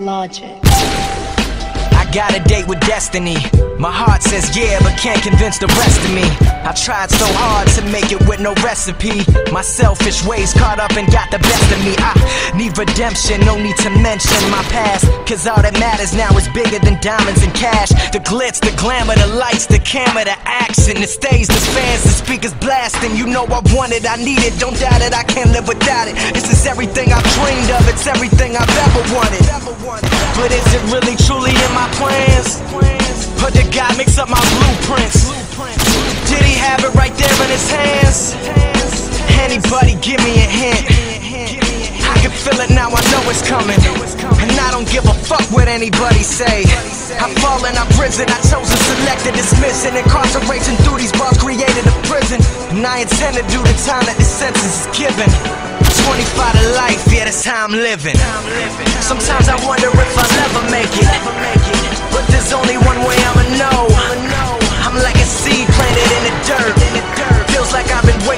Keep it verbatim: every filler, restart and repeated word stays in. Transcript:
Logic. I got a date with destiny. My heart says yeah, but can't convince the rest of me. I tried so hard to make it with no recipe. My selfish ways caught up and got the best of me. I need redemption, no need to mention my past, cause all that matters now is bigger than diamonds and cash. The glitz, the glamour, the lights, the camera, the action, the stage, the fans, the speakers blasting. You know I want it, I need it, don't doubt it, I can't live without it. This is everything I've dreamed of, it's everything I've ever wanted. But is it really truly in my plans? Or did God mix up my blueprints? Did he have it right there in his hands? Anybody give me a hint? I can feel it now, I know it's coming. And I don't give a fuck what anybody say. I've fallen, I've risen, I chose to select and dismiss. And incarceration through these bars created a prison. And I intend to do the time that this sentence is given. Twenty-five to life, yeah, that's how I'm living. Sometimes I wonder if I'll ever make it, but there's only one way I'ma know. I'm like a seed planted in the dirt. Feels like I've been waiting